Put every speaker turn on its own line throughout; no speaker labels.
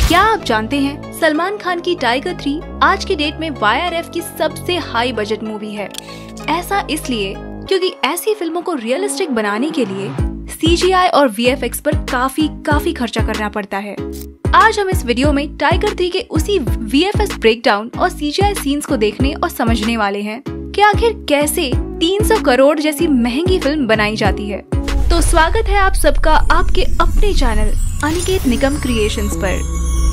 क्या आप जानते हैं सलमान खान की टाइगर 3 आज की डेट में YRF की सबसे हाई बजट मूवी है। ऐसा इसलिए क्योंकि ऐसी फिल्मों को रियलिस्टिक बनाने के लिए CGI और VFX पर काफी खर्चा करना पड़ता है। आज हम इस वीडियो में टाइगर 3 के उसी VFX ब्रेकडाउन और CGI सीन्स को देखने और समझने वाले हैं कि आखिर कैसे 300 करोड़ जैसी महंगी फिल्म बनाई जाती है। तो स्वागत है आप सबका आपके अपने चैनल अनिकेत निगम क्रिएशंस पर।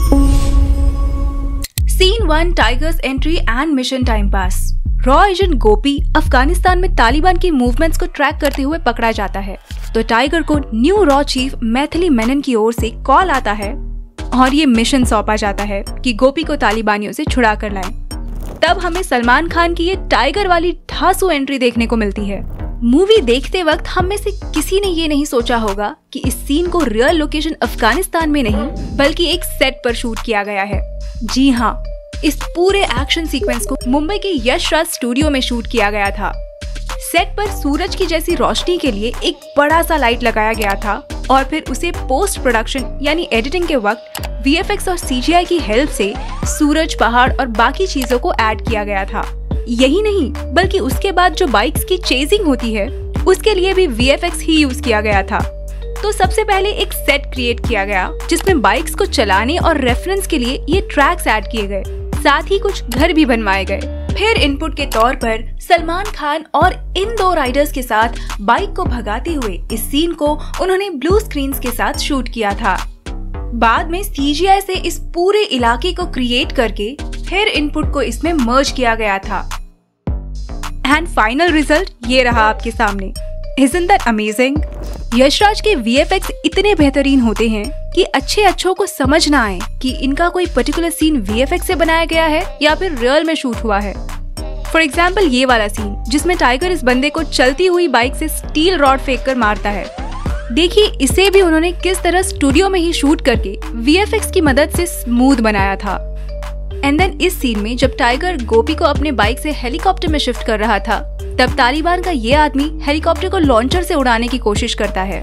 Scene 1 tigers entry and mission time pass. रॉ एजेंट गोपी अफगानिस्तान में तालिबान की मूवमेंट्स को ट्रैक करते हुए पकड़ा जाता है, तो टाइगर को न्यू रॉ चीफ मैथिली मेनन की ओर से कॉल आता है और ये मिशन सौंपा जाता है कि गोपी को तालिबानियों से छुड़ा कर लाएं। तब हमें सलमान खान की ये टाइगर वाली धांसू एंट्री देखने को मिलती है। मूवी देखते वक्त हम में से किसी ने ये नहीं सोचा होगा कि इस सीन को रियल लोकेशन अफगानिस्तान में नहीं बल्कि एक सेट पर शूट किया गया है। जी हाँ, इस पूरे एक्शन सीक्वेंस को मुंबई के यश राज स्टूडियो में शूट किया गया था। सेट पर सूरज की जैसी रोशनी के लिए एक बड़ा सा लाइट लगाया गया था और फिर उसे पोस्ट प्रोडक्शन यानी एडिटिंग के वक्त VFX और CGI की हेल्प से सूरज, पहाड़ और बाकी चीजों को ऐड किया गया था। यही नहीं बल्कि उसके बाद जो बाइक्स की चेजिंग होती है उसके लिए भी VFX ही यूज किया गया था। तो सबसे पहले एक सेट क्रिएट किया गया जिसमें बाइक्स को चलाने और रेफरेंस के लिए ये ट्रैक्स ऐड किए गए, साथ ही कुछ घर भी बनवाए गए। फिर इनपुट के तौर पर सलमान खान और इन दो राइडर्स के साथ बाइक को भगाते हुए इस सीन को उन्होंने ब्लू स्क्रीन्स के साथ शूट किया था। बाद में CGI से इस पूरे इलाके को क्रिएट करके फिर इनपुट को इसमें मर्ज किया गया था। एंड फाइनल रिजल्ट ये रहा आपके सामने। Isn't that amazing? यशराज के VFX इतने बेहतरीन होते हैं कि अच्छों को समझ ना आए कि इनका कोई पर्टिकुलर सीन VFX से बनाया गया है या फिर रियल में शूट हुआ है। फॉर एग्जाम्पल ये वाला सीन जिसमें टाइगर इस बंदे को चलती हुई बाइक से स्टील रॉड फेंक कर मारता है। देखिए इसे भी उन्होंने किस तरह स्टूडियो में ही शूट करके VFX की मदद से स्मूथ बनाया था। एंड देन इस सीन में जब टाइगर गोपी को अपने बाइक से हेलीकॉप्टर में शिफ्ट कर रहा था, तब तालिबान का ये आदमी हेलीकॉप्टर को लॉन्चर से उड़ाने की कोशिश करता है।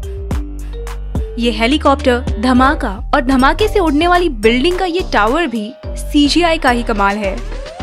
ये हेलीकॉप्टर, धमाका और धमाके से उड़ने वाली बिल्डिंग का ये टावर भी CGI का ही कमाल है।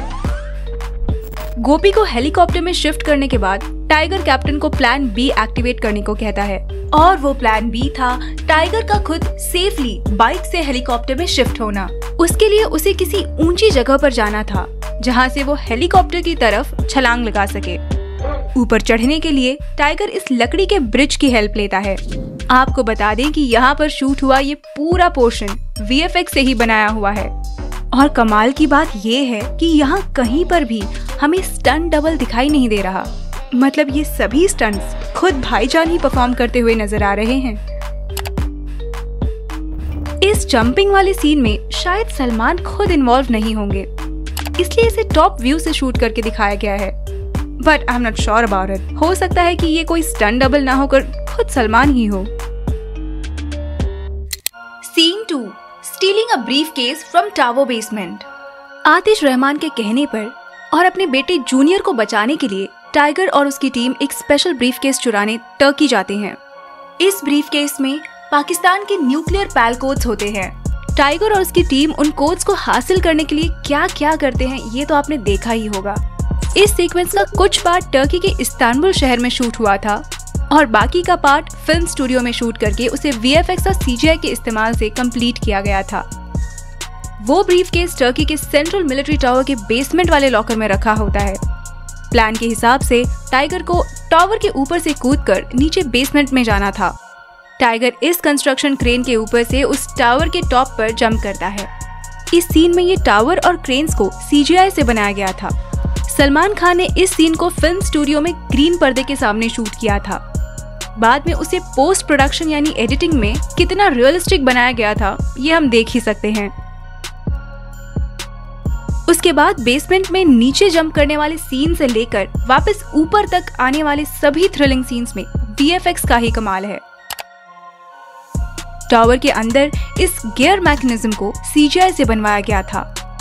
गोपी को हेलीकॉप्टर में शिफ्ट करने के बाद टाइगर कैप्टन को प्लान B एक्टिवेट करने को कहता है और वो प्लान B था टाइगर का खुद सेफली बाइक से हेलीकॉप्टर में शिफ्ट होना। उसके लिए उसे किसी ऊंची जगह पर जाना था जहां से वो हेलीकॉप्टर की तरफ छलांग लगा सके। ऊपर चढ़ने के लिए टाइगर इस लकड़ी के ब्रिज की हेल्प लेता है। आपको बता दें कि यहाँ पर शूट हुआ ये पूरा पोर्शन VFX से ही बनाया हुआ है। और कमाल की बात ये है कि यहाँ कहीं पर भी हमें स्टंट डबल दिखाई नहीं दे रहा। मतलब ये सभी स्टंट्स खुद भाईजान ही परफॉर्म करते हुए नजर आ रहे हैं। इस जंपिंग वाले सीन में शायद सलमान खुद इन्वॉल्व नहीं होंगे, इसलिए इसे टॉप व्यू से शूट करके दिखाया गया है। But I am not sure about it. हो सकता है कि ये कोई स्टंट डबल ना होकर खुद सलमान ही हो। Scene 2 stealing a briefcase from tower basement. Atish Rehman के कहने पर और अपने बेटे जूनियर को बचाने के लिए टाइगर और उसकी टीम एक स्पेशल ब्रीफकेस चुराने टर्की जाते हैं। इस ब्रीफकेस में पाकिस्तान के न्यूक्लियर पैल कोड्स होते हैं। टाइगर और उसकी टीम उन कोड्स को हासिल करने के लिए क्या क्या करते हैं ये तो आपने देखा ही होगा। इस सीक्वेंस का कुछ पार्ट टर्की के इस्तांबुल शहर में शूट हुआ था और बाकी का पार्ट फिल्म स्टूडियो में शूट करके उसे VFX और CGI के इस्तेमाल से कंप्लीट किया गया था। वो ब्रीफकेस टर्की के सेंट्रल मिलिट्री टावर के बेसमेंट वाले लॉकर में रखा होता है। प्लान के हिसाब से टाइगर को टावर के ऊपर से कूदकर नीचे बेसमेंट में जाना था। टाइगर इस कंस्ट्रक्शन क्रेन के ऊपर से उस टावर के टॉप पर जंप करता है। इस सीन में ये टावर और क्रेन्स को CGI से बनाया गया था। सलमान खान ने इस सीन को फिल्म स्टूडियो में ग्रीन पर्दे के सामने शूट किया था। बाद में उसे पोस्ट प्रोडक्शन यानी एडिटिंग में कितना रियलिस्टिक बनाया गया था ये हम देख ही सकते हैं। उसके बाद बेसमेंट में नीचे जंप करने वाले सीन से लेकर वापस ऊपर तक आने वाले सभी थ्रिलिंग सीन्स में VFX का ही कमाल है। टावर के अंदर इस गियर मैकेनिज्म को CGI से बनवाया गया था।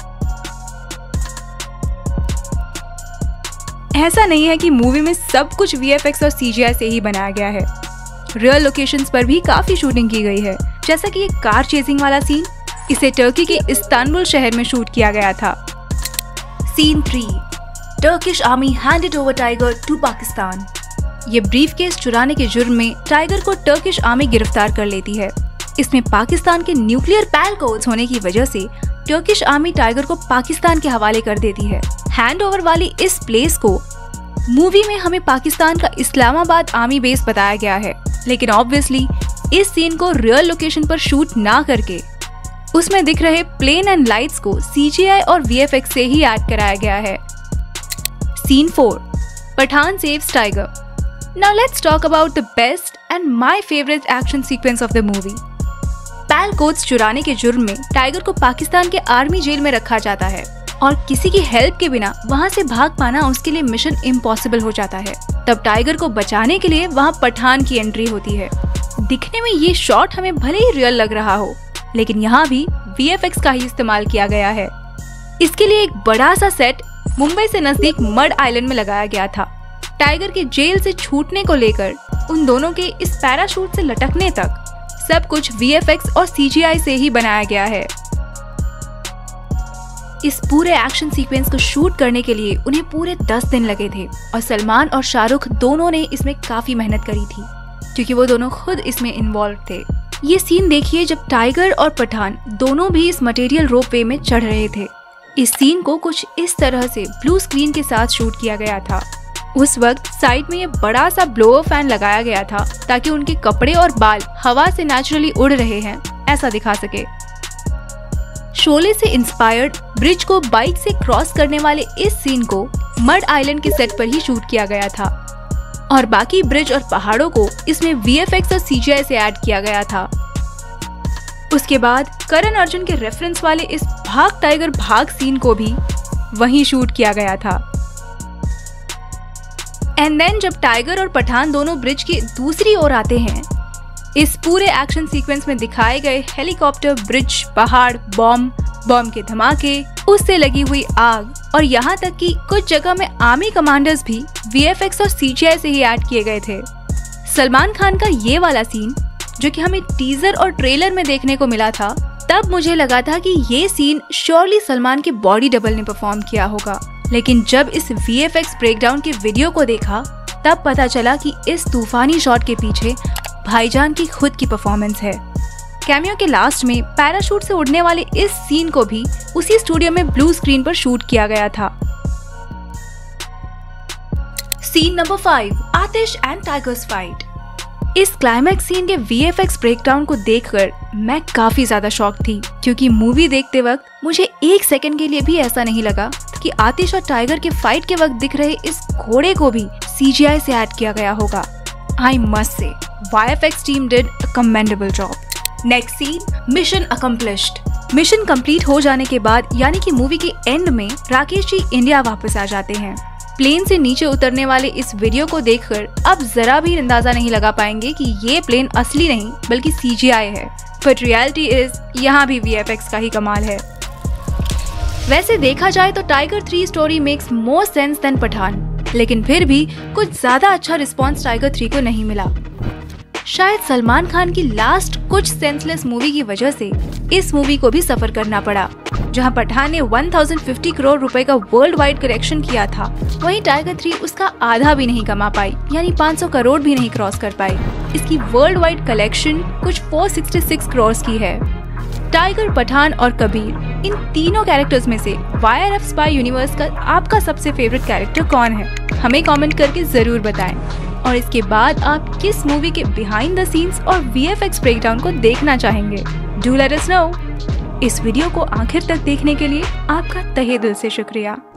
ऐसा नहीं है कि मूवी में सब कुछ VFX और CGI से ही बनाया गया है। रियल लोकेशंस पर भी काफी शूटिंग की गई है, जैसा कि एक कार चेजिंग वाला सीन, इसे टर्की के इस्तांबुल शहर में शूट किया गया था। Scene 3, Turkish army handed over Tiger to Pakistan. ये ब्रीफकेस चुराने के जुर्म में टाइगर को टर्किश आर्मी गिरफ्तार कर लेती है। इसमें पाकिस्तान के न्यूक्लियर पैल कोड्स होने की वजह से टर्किश आर्मी टाइगर को पाकिस्तान के हवाले कर देती है। हैंडओवर वाली इस प्लेस को मूवी में हमें पाकिस्तान का इस्लामाबाद आर्मी बेस बताया गया है, लेकिन ऑब्वियसली इस सीन को रियल लोकेशन पर शूट ना करके उसमें दिख रहे प्लेन एंड लाइट्स को CGI और VFX से ही ऐड कराया गया है। Scene 4, Pathan saves Tiger. Now let's talk about the best and my favorite action sequence of the movie. PAL codes चुराने के जुर्म में टाइगर को पाकिस्तान के आर्मी जेल में रखा जाता है और किसी की हेल्प के बिना वहां से भाग पाना उसके लिए मिशन इम्पॉसिबल हो जाता है। तब टाइगर को बचाने के लिए वहां पठान की एंट्री होती है। दिखने में ये शॉट हमें भले ही रियल लग रहा हो, लेकिन यहाँ भी VFX का ही इस्तेमाल किया गया है। इसके लिए एक बड़ा सा सेट मुंबई से नजदीक मड आइलैंड में लगाया गया था। टाइगर के जेल से छूटने को लेकर उन दोनों के इस पैराशूट से लटकने तक सब कुछ VFX और CGI से ही बनाया गया है। इस पूरे एक्शन सीक्वेंस को शूट करने के लिए उन्हें पूरे 10 दिन लगे थे और सलमान और शाहरुख दोनों ने इसमें काफी मेहनत करी थी, क्योंकि वो दोनों खुद इसमें इन्वॉल्व थे। ये सीन देखिए जब टाइगर और पठान दोनों भी इस मटेरियल रोप वे में चढ़ रहे थे। इस सीन को कुछ इस तरह से ब्लू स्क्रीन के साथ शूट किया गया था। उस वक्त साइड में ये बड़ा सा ब्लोअर फैन लगाया गया था ताकि उनके कपड़े और बाल हवा से नेचुरली उड़ रहे हैं ऐसा दिखा सके। शोले से इंस्पायर्ड ब्रिज को बाइक से क्रॉस करने वाले इस सीन को मड आइलैंड के सेट पर ही शूट किया गया था और बाकी ब्रिज और पहाड़ों को इसमें VFX और CGI से ऐड किया गया था। उसके बाद करण अर्जुन के रेफरेंस वाले इस भाग टाइगर भाग सीन को भी वहीं शूट किया गया था। एंड देन जब टाइगर और पठान दोनों ब्रिज की दूसरी ओर आते हैं, इस पूरे एक्शन सीक्वेंस में दिखाए गए हेलीकॉप्टर, ब्रिज, पहाड़, बॉम्ब के धमाके, उससे लगी हुई आग और यहाँ तक कि कुछ जगह में आर्मी कमांडर्स भी VFX और CGI से ही ऐड किए गए थे। सलमान खान का ये वाला सीन जो कि हमें टीजर और ट्रेलर में देखने को मिला था, तब मुझे लगा था कि ये सीन श्योरली सलमान के बॉडी डबल ने परफॉर्म किया होगा, लेकिन जब इस VFX ब्रेकडाउन के वीडियो को देखा तब पता चला कि इस तूफानी शॉट के पीछे भाईजान की खुद की परफॉर्मेंस है। कैमियो के लास्ट में पैराशूट से उड़ने वाले इस सीन को भी उसी स्टूडियो में ब्लू स्क्रीन पर शूट किया गया था। Scene number 5, Aatish and Tiger's fight. इस क्लाइमैक्स सीन के VFX ब्रेकडाउन को देखकर मैं काफी ज्यादा शॉक थी, क्योंकि मूवी देखते वक्त मुझे एक सेकंड के लिए भी ऐसा नहीं लगा कि आतिश और टाइगर के फाइट के वक्त दिख रहे इस घोड़े को भी CGI से ऐड किया गया होगा। I must say, VFX team did a commendable job. Next scene, mission accomplished. Mission complete हो जाने के बाद यानी कि मूवी के एंड में राकेश जी इंडिया वापस आ जाते हैं। प्लेन से नीचे उतरने वाले इस वीडियो को देखकर अब जरा भी अंदाजा नहीं लगा पाएंगे कि ये प्लेन असली नहीं बल्कि CGI है, बट रियलिटी इज यहाँ भी VFX का ही कमाल है। वैसे देखा जाए तो Tiger 3 story makes more sense than Pathaan, लेकिन फिर भी कुछ ज्यादा अच्छा रिस्पॉन्स टाइगर 3 को नहीं मिला। शायद सलमान खान की लास्ट कुछ सेंसलेस मूवी की वजह से इस मूवी को भी सफर करना पड़ा। जहां पठान ने 1050 करोड़ रुपए का वर्ल्ड वाइड कलेक्शन किया था, वहीं टाइगर 3 उसका आधा भी नहीं कमा पाई, यानी 500 करोड़ भी नहीं क्रॉस कर पाई। इसकी वर्ल्ड वाइड कलेक्शन कुछ 466 करोड़ की है। टाइगर, पठान और कबीर, इन तीनों कैरेक्टर्स में से YRF स्पाई यूनिवर्स का आपका सबसे फेवरेट कैरेक्टर कौन है? हमें कमेंट करके जरूर बताएं। और इसके बाद आप किस मूवी के बिहाइंड द सीन्स और VFX ब्रेकडाउन को देखना चाहेंगे? Do let us know. इस वीडियो को आखिर तक देखने के लिए आपका तहे दिल से शुक्रिया।